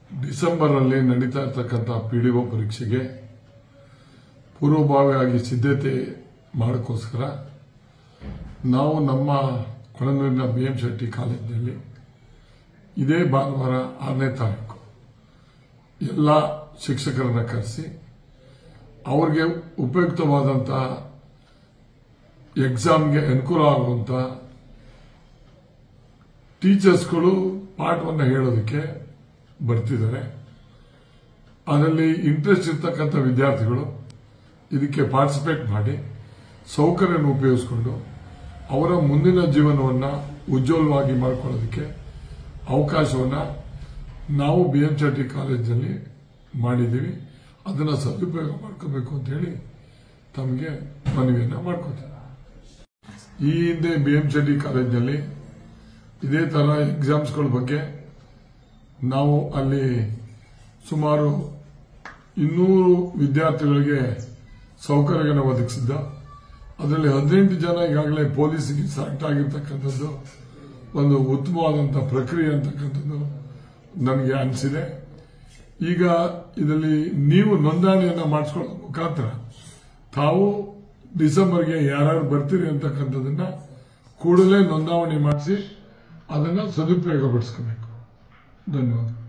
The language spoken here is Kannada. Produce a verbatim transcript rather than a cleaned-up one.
ಡಿಸೆಂಬರ್ ಅಲ್ಲಿ ನಡೀತಾ ಇರತಕ್ಕಂಥ ಪಿಡಿಒ ಪರೀಕ್ಷೆಗೆ ಪೂರ್ವಭಾವಿಯಾಗಿ ಸಿದ್ಧತೆ ಮಾಡೋಕ್ಕೋಸ್ಕರ ನಾವು ನಮ್ಮ ಕೊಳನೂರಿನ ಬಿಎಂ ಶೆಟ್ಟಿ ಕಾಲೇಜಿನಲ್ಲಿ ಇದೇ ಭಾನುವಾರ ಆರನೇ ತಾರೀಕು ಎಲ್ಲ ಶಿಕ್ಷಕರನ್ನ ಕರೆಸಿ ಅವರಿಗೆ ಉಪಯುಕ್ತವಾದಂತಹ ಎಕ್ಸಾಮ್ಗೆ ಅನುಕೂಲ ಆಗುವಂತ ಟೀಚರ್ಸ್ಗಳು ಪಾಠವನ್ನು ಹೇಳೋದಕ್ಕೆ ಬರ್ತಿದ್ದಾರೆ. ಅದರಲ್ಲಿ ಇಂಟ್ರೆಸ್ಟ್ ಇರ್ತಕ್ಕಂಥ ವಿದ್ಯಾರ್ಥಿಗಳು ಇದಕ್ಕೆ ಪಾರ್ಟಿಸಿಪೇಟ್ ಮಾಡಿ ಸೌಕರ್ಯವನ್ನು ಉಪಯೋಗಿಸಿಕೊಂಡು ಅವರ ಮುಂದಿನ ಜೀವನವನ್ನು ಉಜ್ವಲವಾಗಿ ಮಾಡಿಕೊಳ್ಳೋದಕ್ಕೆ ಅವಕಾಶವನ್ನು ನಾವು ಬಿಎಂ ಶೆಟ್ಟಿ ಕಾಲೇಜಿನಲ್ಲಿ ಮಾಡಿದ್ದೀವಿ. ಅದನ್ನು ಸದುಪಯೋಗ ಮಾಡ್ಕೋಬೇಕು ಅಂತ ಹೇಳಿ ತಮಗೆ ಮನವಿಯನ್ನು ಮಾಡ್ಕೋತೀವಿ. ಈ ಹಿಂದೆ ಬಿಎಂ ಶೆಟ್ಟಿ ಕಾಲೇಜಿನಲ್ಲಿ ಇದೇ ತರ ಎಕ್ಸಾಮ್ಸ್ಗಳ ಬಗ್ಗೆ ನಾವು ಅಲ್ಲಿ ಸುಮಾರು ಇನ್ನೂರು ವಿದ್ಯಾರ್ಥಿಗಳಿಗೆ ಸೌಕರ್ಯಗಳನ್ನು ಒದಗಿಸಿದ್ದ. ಅದರಲ್ಲಿ ಹದಿನೆಂಟು ಜನ ಈಗಾಗಲೇ ಪೊಲೀಸ್ಗೆ ಸೆಲೆಕ್ಟ್ ಆಗಿರ್ತಕ್ಕಂಥದ್ದು ಒಂದು ಉತ್ತಮವಾದಂತಹ ಪ್ರಕ್ರಿಯೆ ಅಂತಕ್ಕಂಥದ್ದು ನನಗೆ ಅನಿಸಿದೆ. ಈಗ ಇದರಲ್ಲಿ ನೀವು ನೋಂದಣಿಯನ್ನು ಮಾಡಿಸ್ಕೊಳ್ಳೋ ಮುಖಾಂತರ ತಾವು ಡಿಸೆಂಬರ್ಗೆ ಯಾರ್ಯಾರು ಬರ್ತೀರಿ ಅಂತಕ್ಕಂಥದನ್ನ ಕೂಡಲೇ ನೋಂದಣಿ ಮಾಡಿಸಿ ಅದನ್ನು ಸದುಪಯೋಗಪಡಿಸ್ಕೋಬೇಕು. ಧನ್ಯವಾದ.